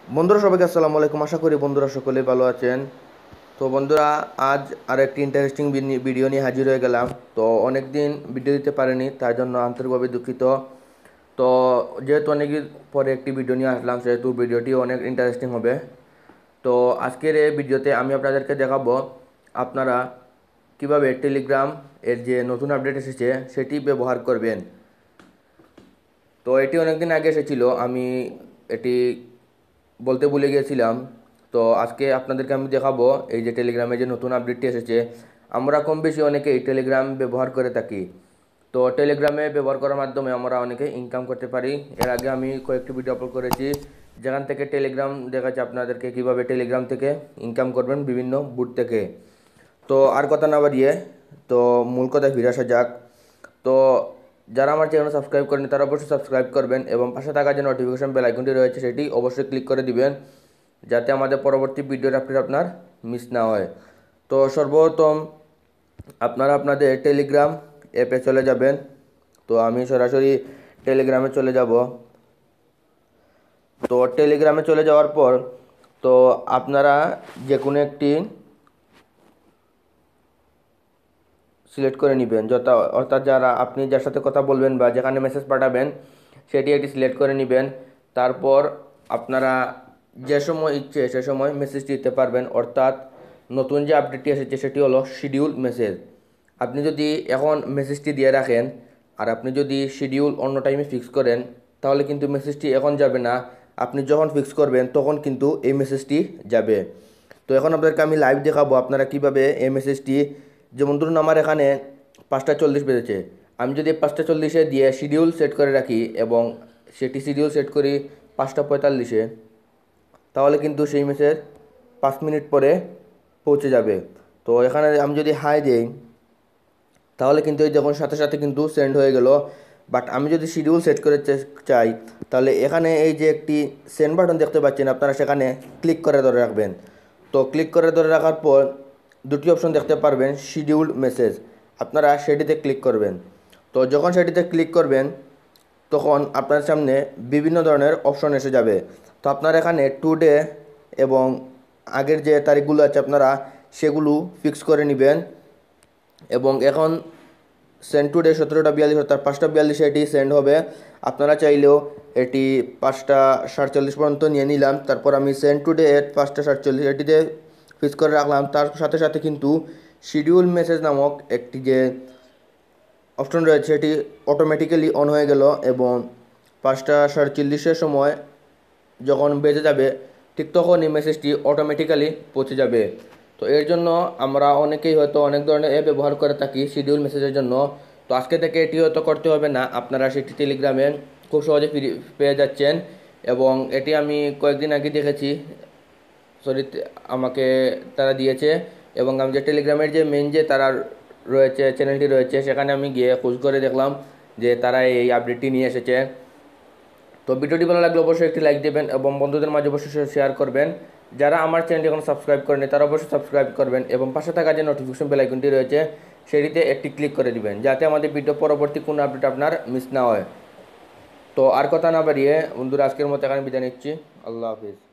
বন্ধুরা সবাইকে আসসালামু আলাইকুম। আশা করি বন্ধুরা সকলেই ভালো আছেন। তো বন্ধুরা, আজ আর একটি ইন্টারেস্টিং ভিডিও নিয়ে হাজির হয়ে গেলাম। তো অনেক দিন ভিডিও দিতে পারিনি, তার জন্য আন্তরিকভাবে দুঃখিত। তো যেহেতু অনেক পরে একটি ভিডিও নিয়ে আসলাম, সেহেতু ভিডিওটি অনেক ইন্টারেস্টিং হবে। তো আজকের এই ভিডিওতে আমি আপনাদেরকে দেখাবো আপনারা কিভাবে টেলিগ্রাম এর যে নতুন আপডেট এসেছে সেটি ব্যবহার করবেন। তো এটি অনেক দিন আগে এসেছিল, আমি এটি বলতে ভুলে গিয়েছিলাম। তো আজকে আপনাদেরকে আমি দেখাবো এই যে টেলিগ্রামে যে নতুন আপডেটটি এসেছে। আমরা কম বেশি অনেকেই টেলিগ্রাম ব্যবহার করে থাকি। তো টেলিগ্রামে ব্যবহার করার মাধ্যমে আমরা অনেকে ইনকাম করতে পারি। এর আগে আমি কয়েকটি ভিডিও আপলোড করেছি, যেখান থেকে টেলিগ্রাম দেখাচ্ছে আপনাদেরকে কীভাবে টেলিগ্রাম থেকে ইনকাম করবেন বিভিন্ন বুট থেকে। তো আর কথা না বাড়িয়ে তো মূল কথায় ফিরে আসা যাক। তো যারা আমার চ্যানেল সাবস্ক্রাইব করেন তারা অবশ্যই সাবস্ক্রাইব করবেন এবং পাশে থাকা যে নোটিফিকেশন বেল আইকনটি রয়েছে সেটি অবশ্যই ক্লিক করে দিবেন, যাতে আমাদের পরবর্তী ভিডিওর আপডেট আপনার মিস না হয়। তো সর্বপ্রথম আপনারা আপনাদের টেলিগ্রাম অ্যাপে চলে যাবেন। তো আমি সরাসরি টেলিগ্রামে চলে যাব। তো টেলিগ্রামে চলে যাওয়ার পর তো আপনারা যে কোনো একটি সিলেক্ট করে নেবেন, যত অর্থাৎ যারা আপনি যার সাথে কথা বলবেন বা যেখানে মেসেজ পাঠাবেন সেটি একটি সিলেক্ট করে নেবেন। তারপর আপনারা যে সময় ইচ্ছে সে সময় মেসেজটি দিতে পারবেন। অর্থাৎ নতুন যে আপডেটটি এসেছে সেটি হলো শিডিউল মেসেজ। আপনি যদি এখন মেসেজটি দিয়ে রাখেন আর আপনি যদি শিডিউল অন্য টাইমে ফিক্স করেন, তাহলে কিন্তু মেসেজটি এখন যাবে না। আপনি যখন ফিক্স করবেন তখন কিন্তু এই মেসেজটি যাবে। তো এখন আপনাদেরকে আমি লাইভ দেখাবো আপনারা কিভাবে এই মেসেজটি, যেমন ধরুন আমার এখানে 5:40 বেজেছে, আমি যদি 5:40 দিয়ে শিডিউল সেট করে রাখি এবং সেটি শিডিউল সেট করি 5:45, তাহলে কিন্তু সেই মেসেজ 5 মিনিট পরে পৌঁছে যাবে। তো এখানে আমি যদি হাই দিই তাহলে কিন্তু এই যখন সাথে সাথে কিন্তু সেন্ড হয়ে গেল। বাট আমি যদি শিডিউল সেট করে চাই, তাহলে এখানে এই যে একটি সেন্ড বাটন দেখতে পাচ্ছেন আপনারা, সেখানে ক্লিক করে ধরে রাখবেন। তো ক্লিক করে ধরে রাখার পর দুটি অপশন দেখতে পারবেন, শিডিউল মেসেজ, আপনারা সেটিতে ক্লিক করবেন। তো যখন সেটিতে ক্লিক করবেন তখন আপনার সামনে বিভিন্ন ধরনের অপশন এসে যাবে। তো আপনার এখানে টুডে এবং আগের যে তারিখগুলো আছে আপনারা সেগুলো ফিক্স করে নেবেন। এবং এখন সেন্ড টুডে 17:42 অর্থাৎ 5:42 এটি সেন্ড হবে। আপনারা চাইলেও এটি 5:47 পর্যন্ত নিয়ে নিলাম। তারপর আমি সেন্ড টুডে এট 5:47 এটিতে ফিক্স করে রাখলাম। তার সাথে সাথে কিন্তু শিডিউল মেসেজ নামক একটি যে অপশন রয়েছে এটি অটোমেটিক্যালি অন হয়ে গেল এবং 5:47 সময় যখন বেজে যাবে ঠিক তখনই মেসেজটি অটোমেটিক্যালি পৌঁছে যাবে। তো এর জন্য আমরা অনেকেই হয়তো অনেক ধরনের অ্যাপ ব্যবহার করে থাকি শিডিউল মেসেজের জন্য। তো আজকে থেকে এটি হয়তো করতে হবে না, আপনারা সেটি টেলিগ্রামে খুব সহজে পেয়ে যাচ্ছেন। এবং এটি আমি কয়েকদিন আগে দেখেছি, সরি, আমাকে তারা দিয়েছে। এবং আমি যে টেলিগ্রামের যে মেন যে তারা রয়েছে চ্যানেলটি রয়েছে সেখানে আমি গিয়ে খোঁজ করে দেখলাম যে তারা এই আপডেটটি নিয়ে এসেছে। তো ভিডিওটি ভালো লাগলে অবশ্যই একটি লাইক দেবেন এবং বন্ধুদের মাঝে অবশ্যই শেয়ার করবেন। যারা আমার চ্যানেলটি এখন সাবস্ক্রাইব করেনি তারা অবশ্যই সাবস্ক্রাইব করবেন এবং পাশে থাকা যে নোটিফিকেশন বেল আইকনটি রয়েছে সেটিতে একটি ক্লিক করে দিবেন, যাতে আমাদের ভিডিও পরবর্তী কোনো আপডেট আপনার মিস না হয়। তো আর কথা না বাড়িয়ে বন্ধুরা, আজকের মতো এখানে বিদায় নিচ্ছি। আল্লাহ হাফিজ।